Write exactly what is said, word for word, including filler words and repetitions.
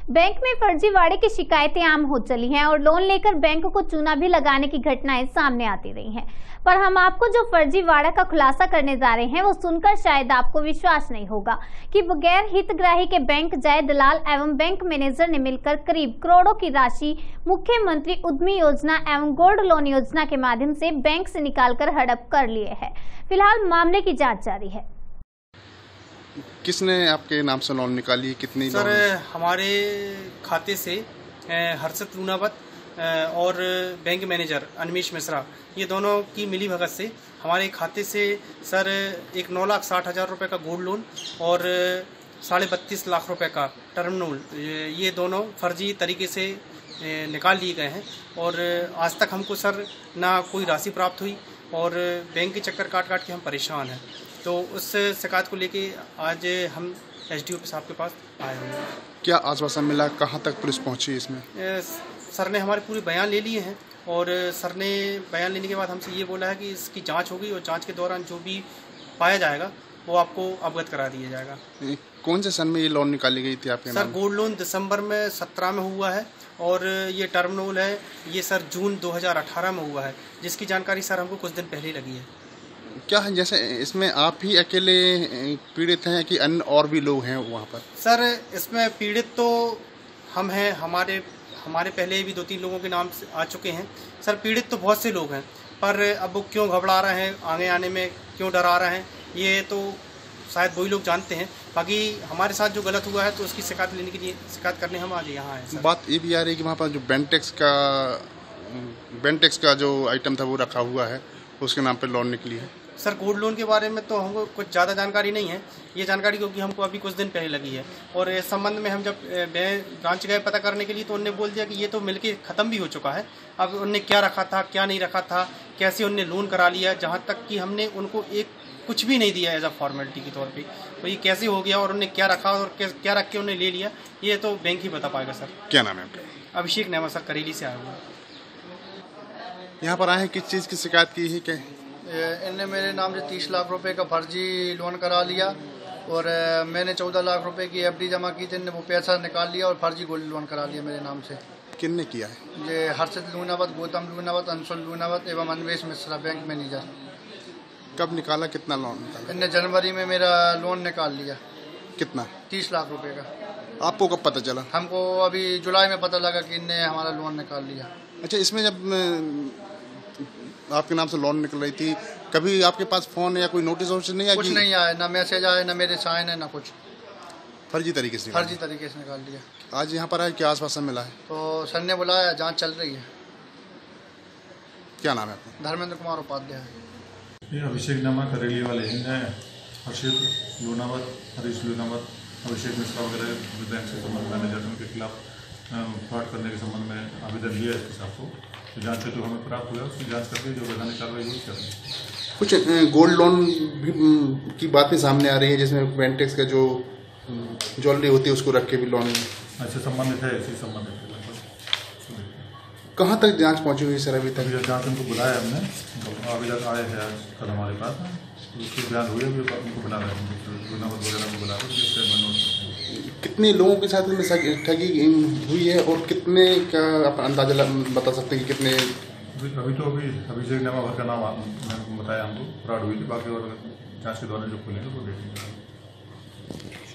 Bank में फर्जीवाड़े की शिकायतें आम हो चली हैं और लोन लेकर बैंक को चूना भी लगाने की घटनाएं सामने आती रही हैं। पर हम आपको जो फर्जीवाड़ा का खुलासा करने जा रहे हैं वो सुनकर शायद आपको विश्वास नहीं होगा कि बगैर हितग्राही के बैंक जाए दलाल एवं बैंक मैनेजर ने मिलकर करीब करोड़ों की राशि मुख्यमंत्री उद्यमी योजना एवं गोल्ड लोन योजना के माध्यम से बैंक से निकालकर हड़प कर लिए है। फिलहाल मामले की जाँच जारी है। किसने आपके नाम से लोन निकाली, कितनी? सर, हमारे खाते से हर्षित लूनावत और बैंक मैनेजर अनिमेश मिश्रा, ये दोनों की मिली भगत से हमारे खाते से सर एक नौ लाख साठ हज़ार रुपये का गोल्ड लोन और साढ़े बत्तीस लाख रुपए का टर्म लोन, ये दोनों फर्जी तरीके से निकाल लिए गए हैं। और आज तक हमको सर ना कोई राशि प्राप्त हुई और बैंक के चक्कर काट काट के हम परेशान हैं। तो उस शिकायत को लेके आज हम एसडीओ साहब के पास आए हुए हैं। क्या आश्वासन मिला, कहाँ तक पुलिस पहुंची इसमें? ए, सर ने हमारे पूरे बयान ले लिए हैं और सर ने बयान लेने के बाद हमसे ये बोला है कि इसकी जांच होगी और जांच के दौरान जो भी पाया जाएगा वो आपको अवगत करा दिया जाएगा। कौन से सन में ये लोन निकाली गई थी आपके? सर, गोल्ड लोन दिसंबर में सत्रह में हुआ है और ये टर्म लोन है ये सर जून दो हज़ार अठारह में हुआ है, जिसकी जानकारी सर हमको कुछ दिन पहले ही लगी है। क्या है, जैसे इसमें आप ही अकेले पीड़ित हैं कि अन्य और भी लोग हैं वहाँ पर? सर, इसमें पीड़ित तो हम हैं, हमारे हमारे पहले भी दो तीन लोगों के नाम आ चुके हैं। सर, पीड़ित तो बहुत से लोग हैं, पर अब वो क्यों घबरा रहे हैं, आगे आने में क्यों डरा रहे हैं, ये तो शायद वही लोग जानते हैं। बाकी हमारे साथ जो गलत हुआ है तो उसकी शिकायत लेने के लिए शिकायत करने हम आज यहाँ आए। बात ये भी आ रही है कि वहाँ पर जो बेंटेक्स का बेंटेक्स का जो आइटम था वो रखा हुआ है, उसके नाम पर लोन निकली है। सर, गोल्ड लोन के बारे में तो हमको कुछ ज़्यादा जानकारी नहीं है, ये जानकारी क्योंकि हमको अभी कुछ दिन पहले लगी है। और इस संबंध में हम जब ब्रांच गए पता करने के लिए तो उनने बोल दिया कि ये तो मिलके ख़त्म भी हो चुका है। अब उनने क्या रखा था, क्या नहीं रखा था, कैसे उनने लोन करा लिया, जहाँ तक कि हमने उनको एक कुछ भी नहीं दिया एज अ फॉर्मेलिटी के तौर पे, तो ये कैसे हो गया और उन्होंने क्या रखा और क्या रख के उन्हें ले लिया, ये तो बैंक ही बता पाएगा। सर, क्या नाम है आपका? अभिषेक नेमा सर, करेली से आया हुआ। यहाँ पर आए हैं, किस चीज़ की शिकायत की है? क्या इनने मेरे नाम से तीस लाख रुपए का फर्जी लोन करा लिया और मैंने चौदह लाख रुपए की एफडी जमा की थी, वो पैसा निकाल लिया और फर्जी गोल्ड लोन करा लिया मेरे नाम से। किसने किया है? ये हर्षित लूनावत, गौतम लूनावत, अंशुल लूनावत एवं अनिमेश मिश्रा, बैंक मैनेजर। कब निकाला, कितना लोन निकाला? इनने जनवरी में मेरा लोन निकाल लिया। कितना? तीस लाख रुपए का। आपको कब पता चला? हमको अभी जुलाई में पता लगा कि इनने हमारा लोन निकाल लिया। अच्छा, इसमें जब आपके नाम से लोन निकल रही थी, कभी आपके पास फोन या कोई नोटिस वोटिस नहीं आया? कुछ नहीं आया, ना मैसेज आया, ना मेरे साइन है, ना कुछ। फर्जी तरीके से फर्जी तरीके से निकाल लिया। आज यहाँ पर आए, क्या आश्वासन मिला है? तो सर ने बुलाया, जांच चल रही है। क्या नाम है आपका? धर्मेंद्र कुमार उपाध्याय। ये अभिषेक नमा करेली वाले हैं, हर्षित लूनावत, हरीश लूनावत, अभिषेक मिश्रा वगैरह बैंक से संबंध मैनेजर उनके खिलाफ फ्रॉड करने के संबंध में आवेदन दिया है इसके साथ को, तो जांच से तो हमें प्राप्त हुआ, उसकी जांच करके जो वैधानिक कार्रवाई हुई कर रही है। कुछ गोल्ड लोन भी की बातें सामने आ रही है, जिसमें बेंटेक्स का जो ज्वेलरी होती है उसको रख के भी लोन ऐसे संबंधित है, ऐसे संबंधित है। कहाँ तक जांच पहुँची हुई सर अभी तक? जांच उनको बुलाया हमने, तो आवेदन आए हैं कल हमारे पास, उसकी बयान हुई है, उनको बुला रहे हैं, वगैरह को बुला रहे। कितने लोगों के साथ में ठगी हुई है और कितने का आप अंदाजा बता सकते हैं कि कितने? अभी तो अभी अभिषेक नेमा भर का नाम बताया हमको, फ्रॉड हुई थी, बाकी और जांच के दौरान जो खुलेंगे वो देखेंगे।